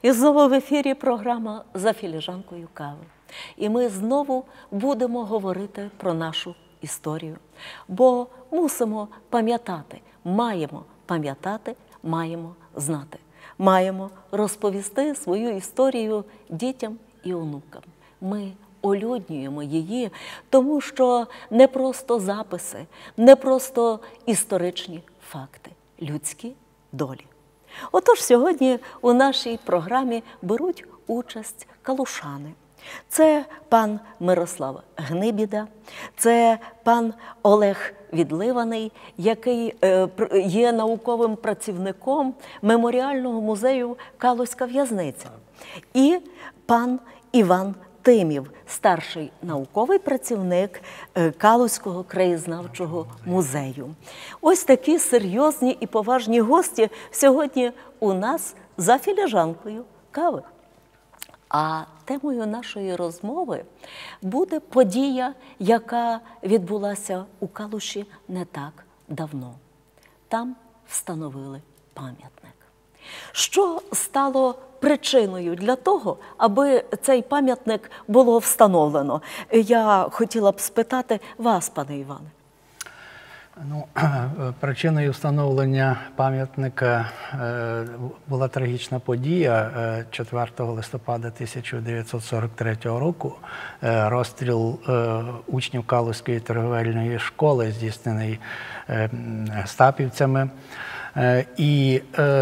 І знову в ефірі програма «За філіжанкою кави». І ми знову будемо говорити про нашу історію. Бо мусимо пам'ятати, маємо знати. Маємо розповісти свою історію дітям і онукам. Ми олюднюємо її, тому що не просто записи, не просто історичні факти, людські долі. Отож, сьогодні у нашій програмі беруть участь калушани. Це пан Мирослав Гнибіда, це пан Олег Відливаний, який є науковим працівником Меморіального музею «Калузька в'язниця». І пан Іван Тимів, старший науковий працівник Калузького краєзнавчого музею. Ось такі серйозні і поважні гості сьогодні у нас за філіжанкою кави. А темою нашої розмови буде подія, яка відбулася у Калуші не так давно. Там встановили пам'ятник. Що стало причиною для того, аби цей пам'ятник було встановлено? Я хотіла б спитати вас, пане Іване. Причиною встановлення пам'ятника була трагічна подія 4 листопада 1943 року. Розстріл учнів Калузької торговельної школи, здійснений гестапівцями. І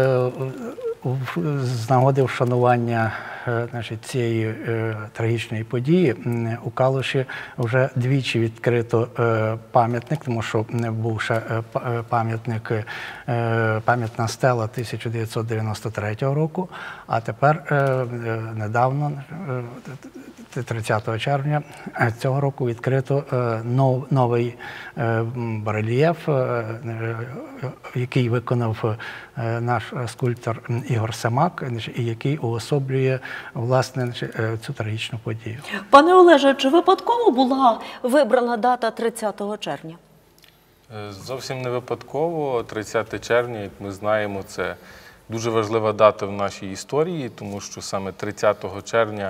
з нагоди вшанування цієї трагічної події у Калуші вже двічі відкрито пам'ятник, тому що був ще пам'ятна стела 1993 року, а тепер недавно, 30 червня цього року, відкрито новий барельєф, який виконав наш скульптор Ігор Семак, і який уособлює, власне, цю трагічну подію. Пане Олеже, чи випадково була вибрана дата 30 червня? Зовсім не випадково. 30 червня, як ми знаємо, це дуже важлива дата в нашій історії, тому що саме 30 червня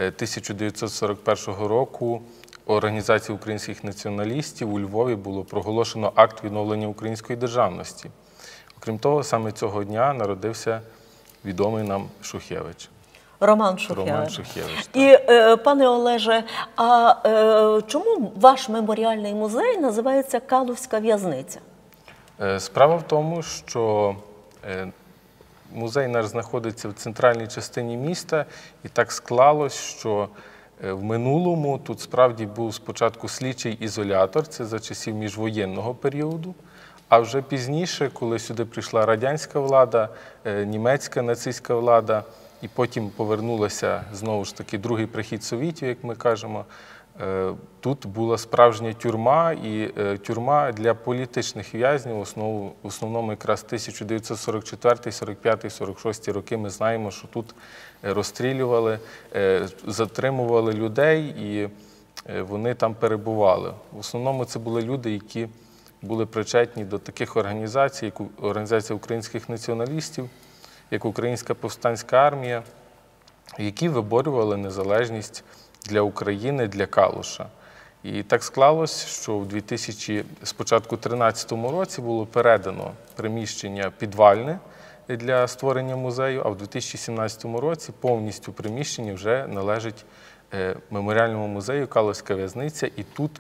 1941 року Організацією українських націоналістів у Львові було проголошено акт відновлення української державності. Окрім того, саме цього дня народився відомий нам Шухевич. Роман Шухевич. І, пане Олеже, а чому ваш меморіальний музей називається «Калузька в'язниця»? Справа в тому, що музей наш знаходиться в центральній частині міста, і так склалось, що в минулому тут справді був спочатку слідчий ізолятор, це за часів міжвоєнного періоду, а вже пізніше, коли сюди прийшла радянська влада, німецька нацистська влада, і потім повернулася, знову ж таки, другий прихід совітів, як ми кажемо, тут була справжня тюрма, і тюрма для політичних в'язнів, в основному якраз 1944, 45, 46 роки ми знаємо, що тут розстрілювали, затримували людей, і вони там перебували. В основному це були люди, які були причетні до таких організацій, як Організація українських націоналістів, як Українська повстанська армія, які виборювали незалежність для України, для Калуша. І так склалось, що в спочатку 2013 році було передано приміщення підвальне для створення музею, а в 2017 році повністю приміщення вже належить Меморіальному музею «Калузька в'язниця». І тут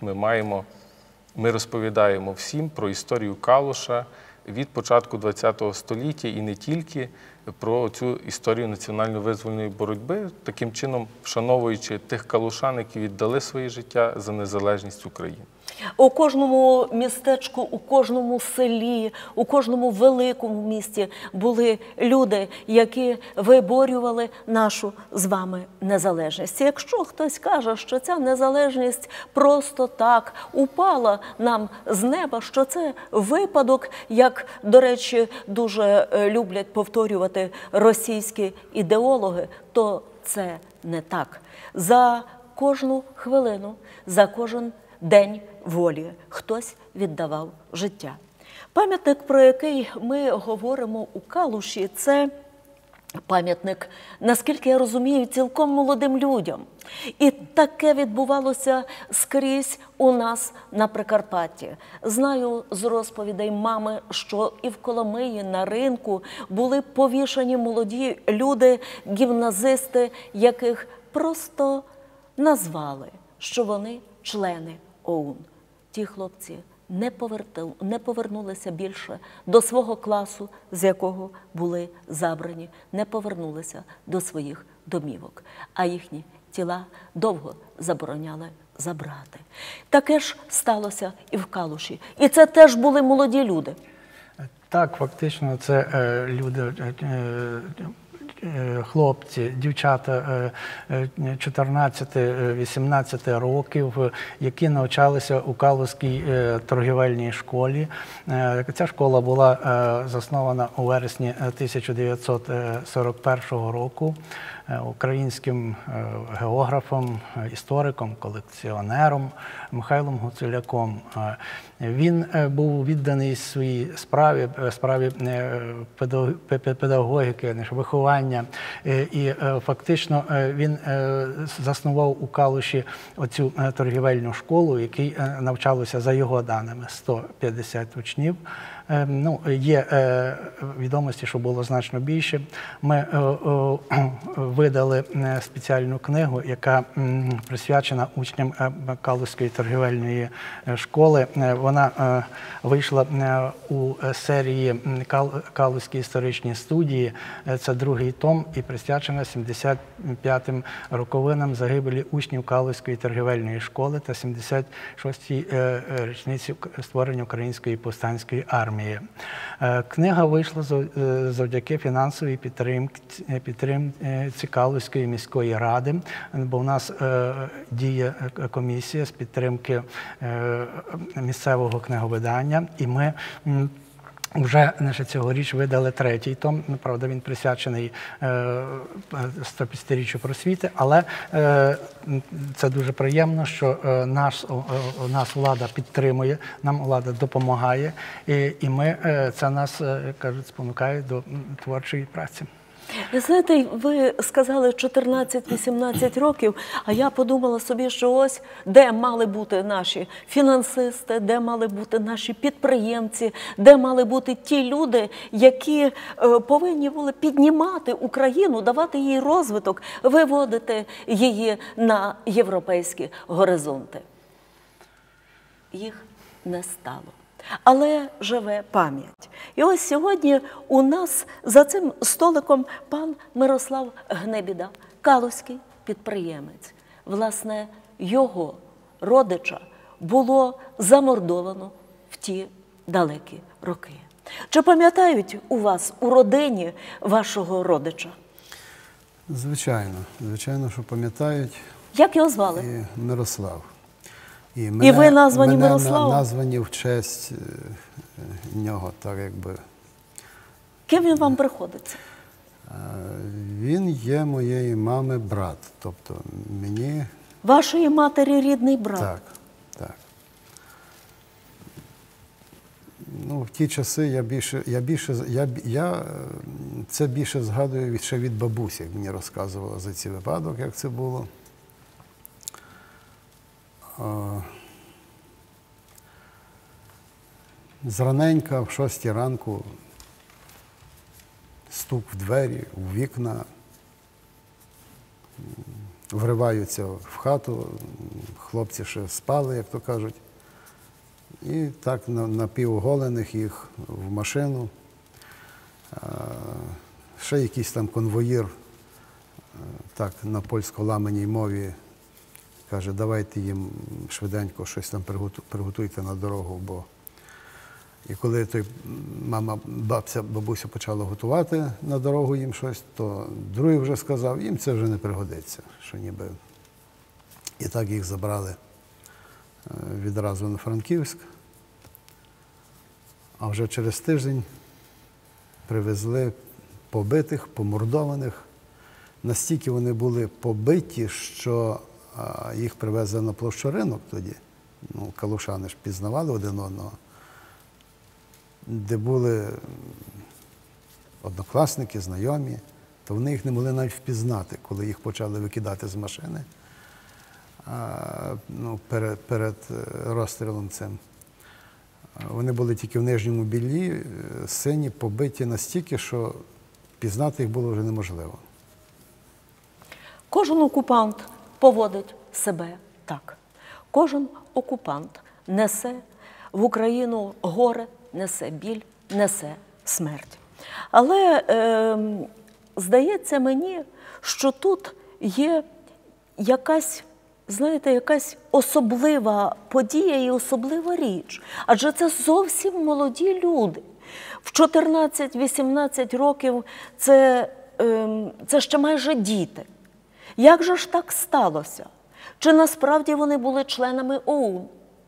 ми розповідаємо всім про історію Калуша від початку ХХ століття і не тільки, про цю історію національно-визвольної боротьби, таким чином вшановуючи тих калушан, які віддали своє життя за незалежність України. У кожному містечку, у кожному селі, у кожному великому місті були люди, які виборювали нашу з вами незалежність. Якщо хтось каже, що ця незалежність просто так упала нам з неба, що це випадок, як, до речі, дуже люблять повторювати російські ідеологи, то це не так. За кожну хвилину, за кожен день волі хтось віддавав життя. Пам'ятник, про який ми говоримо у Калуші, це пам'ятник, наскільки я розумію, цілком молодим людям. І таке відбувалося скрізь у нас на Прикарпатті. Знаю з розповідей мами, що і в Коломиї на ринку були повішані молоді люди, гімназисти, яких просто назвали, що вони члени ОУН. Ті хлопці не повернулися більше до свого класу, з якого були забрані, не повернулися до своїх домівок, а їхні тіла довго забороняли забрати. Таке ж сталося і в Калуші. І це теж були молоді люди. Так, фактично, це люди, хлопці, дівчата 14-18 років, які навчалися у Калузькій торгівельній школі. Ця школа була заснована у вересні 1941 року українським географом, істориком, колекціонером Михайлом Гуцуляком. Він був відданий своїй справі педагогіки, виховання. І фактично він заснував у Калуші оцю торгівельну школу, в якій навчалося, за його даними, 150 учнів. Ну, є відомості, що було значно більше. Ми видали спеціальну книгу, яка присвячена учням Калузької торгівельної школи. Вона вийшла у серії Калузькі історичні студії. Це другий том і присвячена 75-м роковинам загибелі учнів Калузької торгівельної школи та 76-й річниці створення Української повстанської армії. Книга вийшла завдяки фінансовій підтримці Калузької міської ради, бо в нас діє комісія з підтримки місцевого книговидання, і ми вже цьогоріч видали третій том. Правда, він присвячений 150-річчю просвіти, але це дуже приємно, що нас влада підтримує, нам влада допомагає, і це нас, як кажуть, спонукає до творчої праці. Ви знаєте, ви сказали 14-18 років, а я подумала собі, що ось де мали бути наші фінансисти, де мали бути наші підприємці, де мали бути ті люди, які повинні були піднімати Україну, давати їй розвиток, виводити її на європейські горизонти. Їх не стало. Але живе пам'ять. І ось сьогодні у нас за цим столиком пан Мирослав Гнебіда, калузький підприємець. Власне, його родича було замордовано в ті далекі роки. Чи пам'ятають у вас у родині вашого родича? Звичайно, що пам'ятають. Як його звали? Мирослав. І ви названі Мирославом? Названі в честь нього, так якби. Ким він вам приходиться? Він є моєї мами брат, тобто мені... Вашої матері рідний брат? Так, так. Ну, в ті часи я це більше згадую ще від бабусі, як мені розказувала за цей випадок, як це було. Зраненька, в 6 ранку, стук в двері, у вікна, вриваються в хату, хлопці ще спали, як то кажуть, і так напівоголених їх в машину. Ще якийсь там конвоїр, так на польсько-ламаній мові, каже, давайте їм швиденько щось там приготуйте на дорогу, бо... І коли бабуся почала готувати на дорогу їм щось, то другий вже сказав, їм це вже не пригодиться, що ніби. І так їх забрали відразу на Франківськ, а вже через тиждень привезли побитих, помордованих. Настільки вони були побиті, що їх привезли на площу Ринок тоді, ну, калушани ж пізнавали один одного, де були однокласники, знайомі, то вони їх не могли навіть впізнати, коли їх почали викидати з машини перед розстрілом цим. Вони були тільки в нижньому більї, сині, побиті настільки, що пізнати їх було вже неможливо. Кожен окупант поводить себе так. Кожен окупант несе в Україну горе, несе біль, несе смерть. Але здається мені, що тут є якась, знаєте, якась особлива подія і особлива річ. Адже це зовсім молоді люди. В 14-18 років це ще майже діти. Як же ж так сталося? Чи насправді вони були членами ОУН?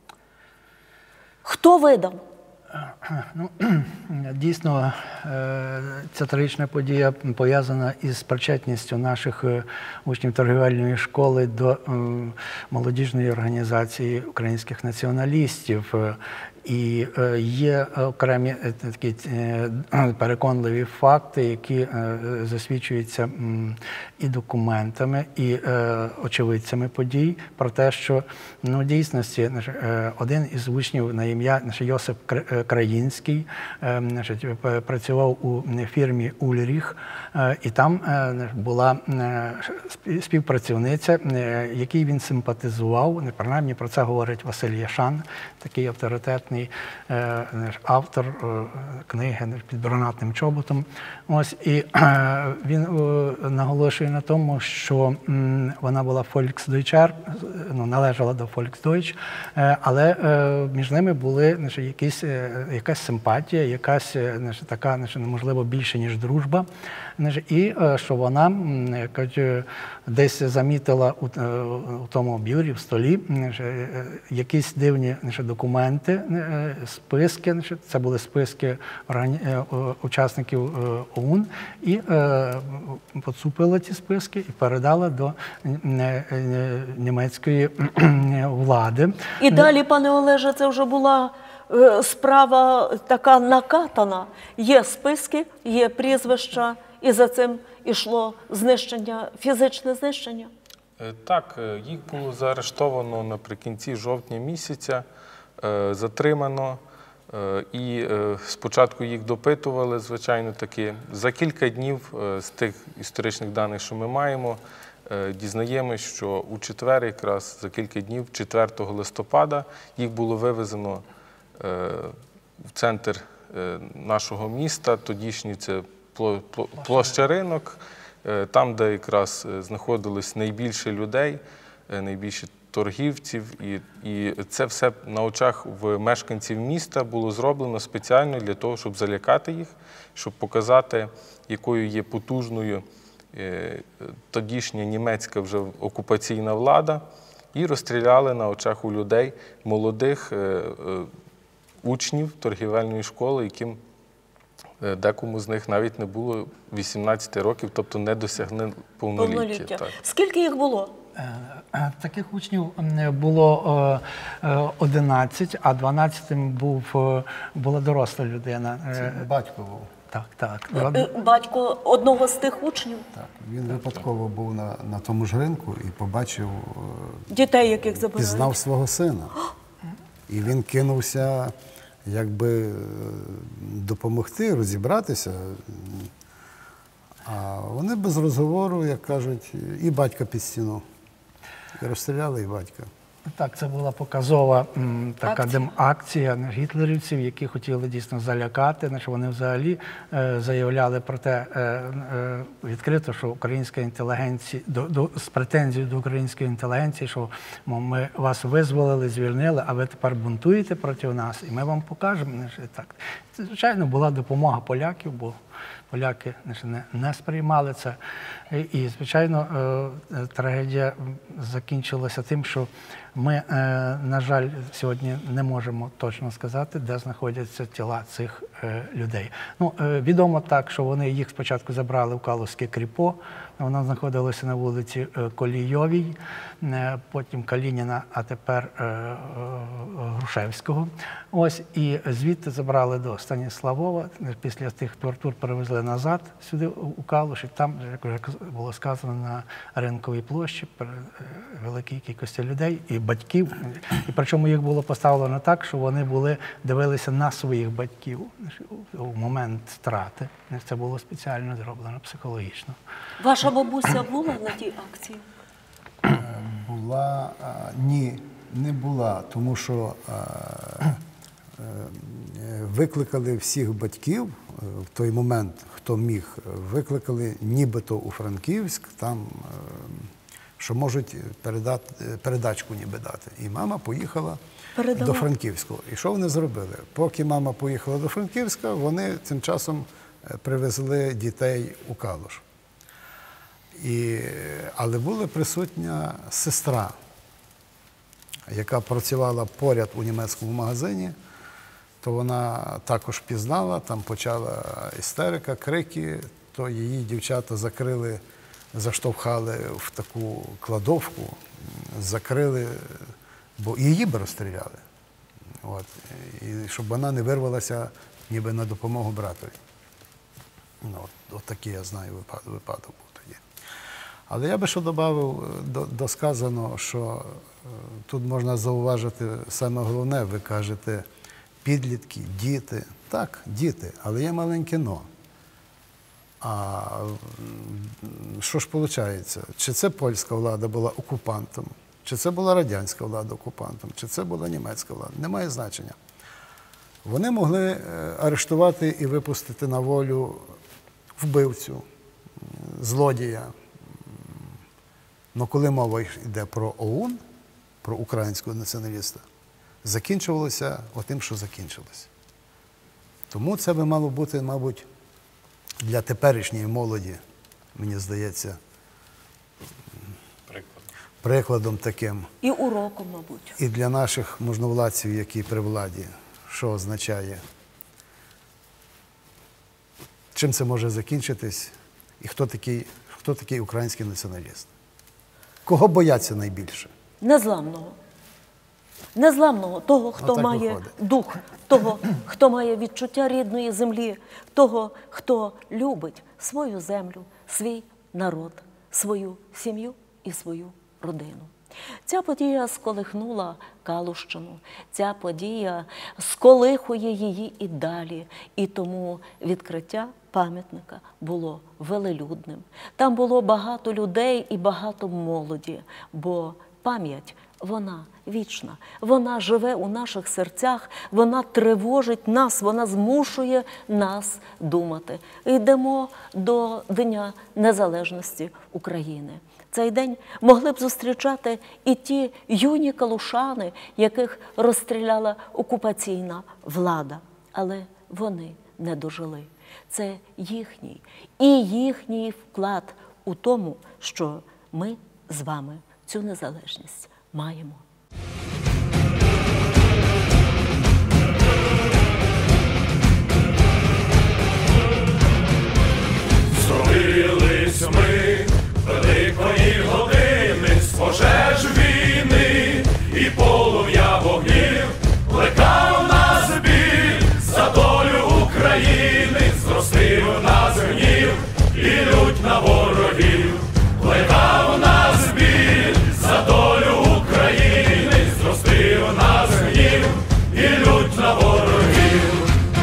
Хто видав? Ну, дійсно, ця трагічна подія пов'язана із причетністю наших учнів торгівельної школи до молодіжної організації українських націоналістів. І є окремі такі переконливі факти, які засвідчуються і документами, і очевидцями подій про те, що в дійсності один із учнів на ім'я Йосип Країнський працював у фірмі «Ульріх», і там була співпрацівниця, якій він симпатизував, принаймні про це говорить Василь Яшан, такий авторитетний автор книги «Під брунатним чоботом». Ось, і він наголошує на тому, що вона була Volksdeutscher, належала до Volksdeutsch, але між ними були якась симпатія, якась така, можливо, більше, ніж дружба. І що вона десь замітила у тому бюрі, в столі, якісь дивні документи, списки, це були списки учасників ОУН, і поцупила ці списки і передала до німецької влади. І далі, пане Олеже, це вже була справа така накатана. Є списки, є прізвища, і за цим йшло знищення, фізичне знищення? Так, їх було заарештовано наприкінці жовтня місяця, затримано, і спочатку їх допитували, звичайно таки. За кілька днів з тих історичних даних, що ми маємо, дізнаємось, що у четвер, якраз за кілька днів, 4 листопада, їх було вивезено в центр нашого міста, тодішній це площа Ринок, там, де якраз знаходилось найбільше людей, найбільше торгівців, і це все на очах в мешканців міста було зроблено спеціально для того, щоб залякати їх, щоб показати, якою є потужною тодішня німецька вже окупаційна влада, і розстріляли на очах у людей молодих учнів торгівельної школи, яким декому з них навіть не було 18 років, тобто не досягли повноліття. Скільки їх було? Таких учнів було 11, а 12-м була доросла людина. Це батько був. Так. Батько одного з тих учнів? Так. Він випадково був на тому ж ринку і побачив дітей, яких забирають. Пізнав свого сина. І він кинувся якби допомогти, розібратися. А вони без розговору, як кажуть, і батька під стіну. І розстріляли і батька. Так, це була показова така акція гітлерівців, які хотіли дійсно залякати. Вони взагалі заявляли про те відкрито, що українська інтелігенція, з претензією до української інтелігенції, що ми вас визволили, звільнили, а ви тепер бунтуєте проти нас, і ми вам покажемо. Так. Це, звичайно, була допомога поляків, бо поляки не сприймали це. І, звичайно, трагедія закінчилася тим, що ми, на жаль, сьогодні не можемо точно сказати, де знаходяться тіла цих людей. Відомо так, що вони їх спочатку забрали в Калузьке кріпо, воно знаходилося на вулиці Колійовій, потім Калініна, а тепер Грушевського. Ось, і звідти забрали до Станіславова, після тих тортур перевезли назад сюди, у Калуш, і там, як вже було сказано, на Ринковій площі великій кількості людей і батьків. І причому їх було поставлено так, що вони дивилися на своїх батьків у момент страти. Це було спеціально зроблено психологічно. Ваша бабуся була на тій акції? Була, ні, не була, тому що викликали всіх батьків в той момент, хто міг, викликали нібито у Франківськ, там, що можуть передачку ніби дати. І мама поїхала до Франківського. І що вони зробили? Поки мама поїхала до Франківська, вони цим часом привезли дітей у Калуш. Але була присутня сестра, яка працювала поряд у німецькому магазині, то вона також пізнала, там почала істерика, крики, то її дівчата закрили, заштовхали в таку кладовку, закрили, бо і її б розстріляли. От. І щоб вона не вирвалася ніби на допомогу братові. От такий, я знаю, випадок був тоді. Але я би що додав до сказаного, що тут можна зауважити саме головне, ви кажете, підлітки, діти. Так, діти, але є маленьке «но». А що ж виходить? Чи це польська влада була окупантом, чи це була радянська влада окупантом, чи це була німецька влада? Немає значення. Вони могли арештувати і випустити на волю вбивцю, злодія. Але коли мова йде про ОУН, про українського націоналіста, закінчувалося отим, що закінчилося. Тому це би мало бути, мабуть, для теперішньої молоді, мені здається, прикладом таким. І уроком, мабуть. І для наших можновладців, які при владі, що означає, чим це може закінчитись, і хто такий український націоналіст. Кого бояться найбільше? Незламного. Незламного, того, хто має виходить. дух, того, хто має відчуття рідної землі, того, хто любить свою землю, свій народ, свою сім'ю і свою родину. Ця подія сколихнула Калущину, ця подія сколихує її і далі, і тому відкриття пам'ятника було велелюдним. Там було багато людей і багато молоді, бо пам'ять, вона вічна, вона живе у наших серцях, вона тривожить нас, вона змушує нас думати. Йдемо до Дня Незалежності України. Цей день могли б зустрічати і ті юні калушани, яких розстріляла окупаційна влада. Але вони не дожили. Це їхній вклад у тому, що ми з вами цю незалежність маємо. Зробились ми великої години з пожеж війни і полум'я вогнів, плекав нас біль за долю України, зростив нас гнів і лють на ворогів, плекав нас біль за долю України, зростив нас гнів і лють на ворогів.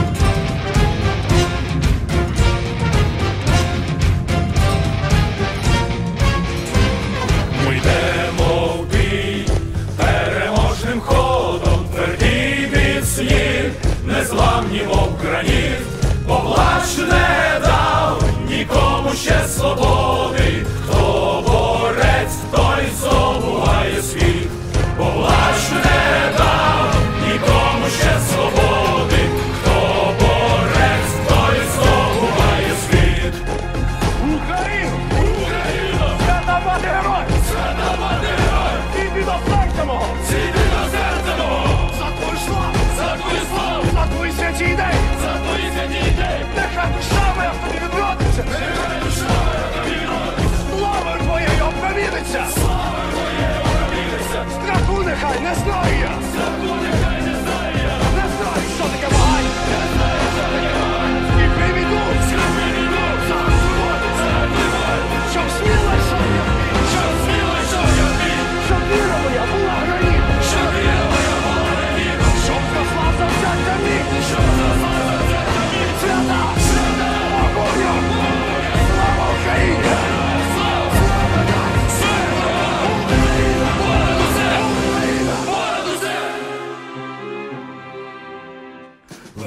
Ми йдемо в бій переможним ходом, тверді міцні, незламні, мов граніт, бо плач не дав нікому ще свободи, хто борець, той здобуває світ, бо плач не дав нікому ще свободи, хто борець, той здобуває світ. Україна! Україна! Свята мати герой! Свята мати герой! Зійди до серця мого! Зійди до серця мого! За твою славу! За твою славу! За твої святі ідеї! За твої святі ідеї! Нехай душа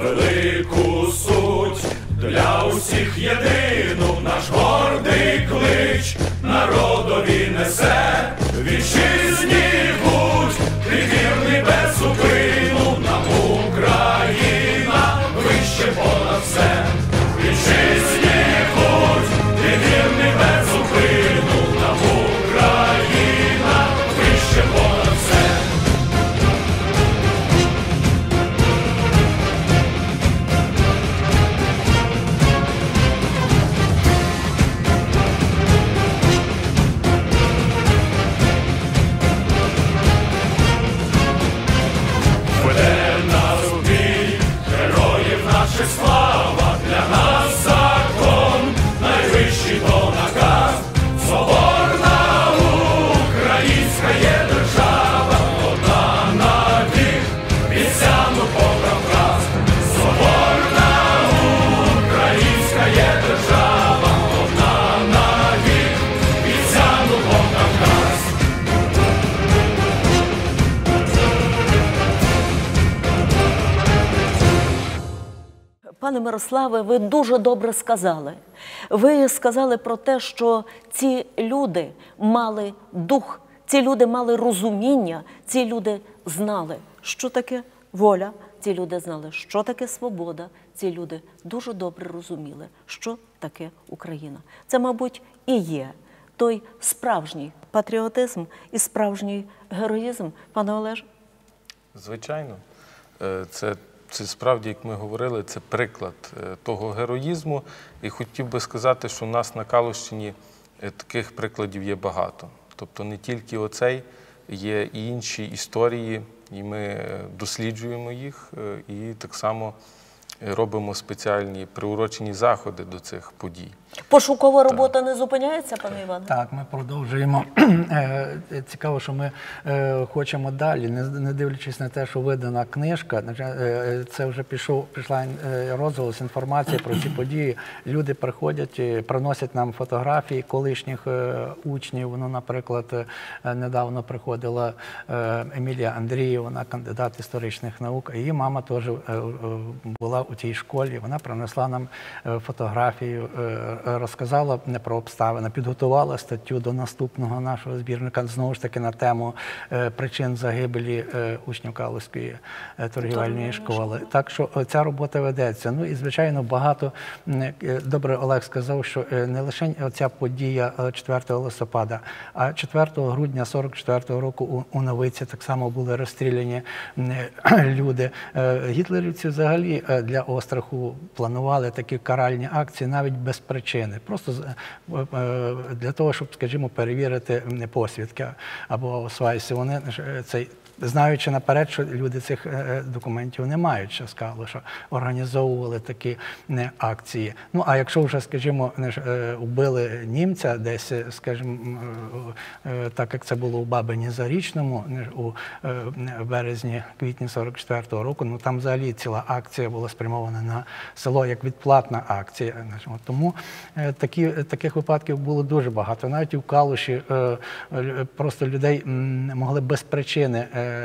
велику суть, для усіх єдину наш гордий клич, народові несе вітчизні будь, ти вірний без зупину, нам Україна вище понад все. Вітчизні будь, ти вірний без зупину, нам Україна вище понад все. Веде нас у бій, героїв наших слава, для нас закон, найвищий то наказ. Соборна українська є держава, одна навік, вісяну побрав раз. Соборна українська є держава, одна навік, вісяну побрав раз. Пане Мирославе, ви дуже добре сказали. Ви сказали про те, що ці люди мали дух, ці люди мали розуміння, ці люди знали, що таке воля, ці люди знали, що таке свобода, ці люди дуже добре розуміли, що таке Україна. Це, мабуть, і є той справжній патріотизм і справжній героїзм, пане Олеже? Звичайно. Це справді, як ми говорили, це приклад того героїзму. І хотів би сказати, що у нас на Калущині таких прикладів є багато. Тобто не тільки оцей, є і інші історії, і ми досліджуємо їх, і так само робимо спеціальні приурочені заходи до цих подій. Пошукова робота не зупиняється, пане Іване? Так, ми продовжуємо. Цікаво, що ми хочемо далі, не дивлячись на те, що видана книжка, це вже пішла розголос інформації про ці події. Люди приходять, приносять нам фотографії колишніх учнів. Ну, наприклад, недавно приходила Емілія Андрієва, вона кандидат історичних наук. Її мама теж була у тій школі. Вона принесла нам фотографію, розказала про обставини, підготувала статтю до наступного нашого збірника, знову ж таки на тему причин загибелі учнів Калузької торгівельної школи. Так що ця робота ведеться. Ну і, звичайно, багато, добре Олег сказав, що не лише ця подія 4 листопада, а 4 грудня 44-го року у Новиці так само були розстріляні люди. Гітлерівці взагалі для остраху планували такі каральні акції навіть без причини. Просто для того, щоб, скажімо, перевірити посвідки або свайси. Вони, знаючи наперед, що люди цих документів не мають, що сказали, що організовували такі акції. Ну, а якщо вже, скажімо, вбили німця десь, скажімо, так як це було у Бабині Зарічному у березні-квітні 44-го року, ну там взагалі ціла акція була спрямована на село як відплатна акція. Тому таких випадків було дуже багато. Навіть і в Калуші просто людей могли без причини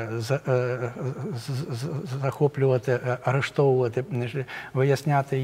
захоплювати, арештовувати, виясняти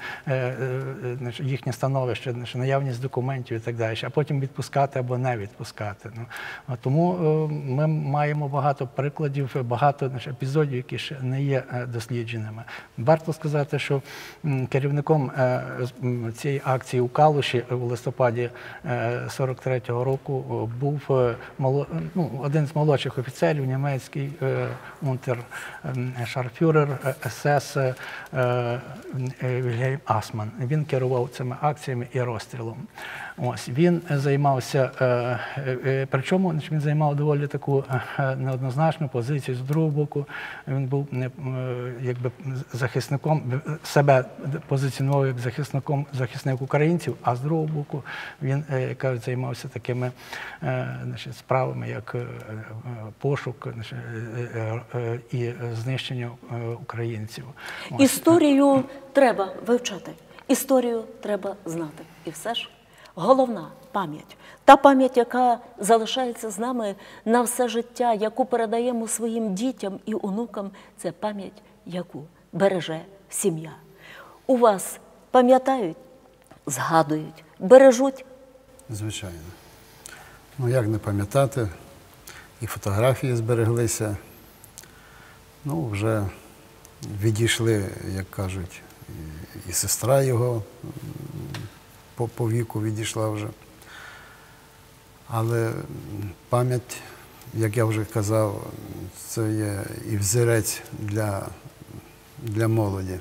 їхнє становище, наявність документів і так далі, а потім відпускати або не відпускати. Тому ми маємо багато прикладів, багато епізодів, які ще не є дослідженими. Варто сказати, що керівником цієї акції у Калуші у листопаді 43-го року був один з молодших офіцерів, німецький унтершарфюрер СС Вільгельм Асман. Він керував цими акціями і розстрілом. Ось, він займався, причому він займав доволі таку неоднозначну позицію. З другого боку, він був якби захисником, себе позиціонував як захисник українців, а з другого боку він, кажуть, займався такими справами, як пошук і знищення українців. Історію треба вивчати, історію треба знати. І все ж головна пам'ять. Та пам'ять, яка залишається з нами на все життя, яку передаємо своїм дітям і онукам, це пам'ять, яку береже сім'я. У вас пам'ятають, згадують, бережуть? Звичайно. Ну, як не пам'ятати, і фотографії збереглися. Ну, вже відійшли, як кажуть, і сестра його по віку відійшла вже. Але пам'ять, як я вже казав, це є і взірець для молоді.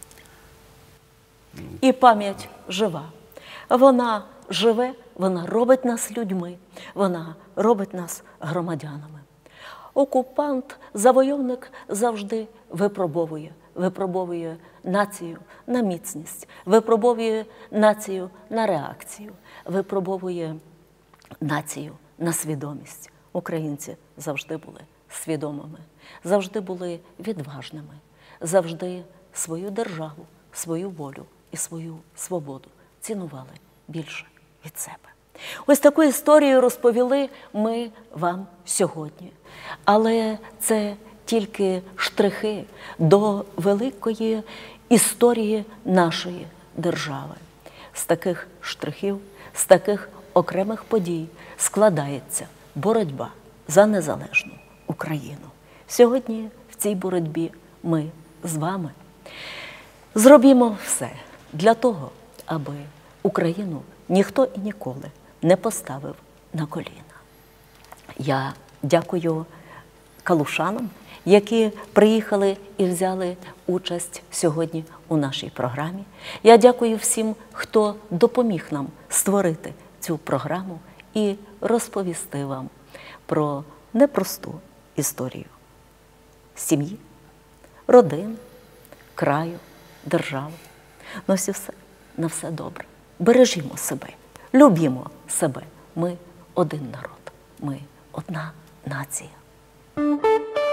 І пам'ять жива. Вона живе, вона робить нас людьми, вона робить нас громадянами. Окупант, завойовник завжди випробовує націю на міцність, випробовує націю на реакцію, випробовує націю на свідомість. Українці завжди були свідомими, завжди були відважними, завжди свою державу, свою волю і свою свободу цінували більше від себе. Ось таку історію розповіли ми вам сьогодні. Але це тільки штрихи до великої історії нашої держави. З таких штрихів, з таких окремих подій складається боротьба за незалежну Україну. Сьогодні в цій боротьбі ми з вами зробімо все для того, аби Україну ніхто і ніколи не поставив на коліна. Я дякую калушанам, які приїхали і взяли участь сьогодні у нашій програмі. Я дякую всім, хто допоміг нам створити цю програму і розповісти вам про непросту історію сім'ї, родин, краю, держави. На все добре. Бережімо себе, любімо себе. Ми один народ, ми одна нація.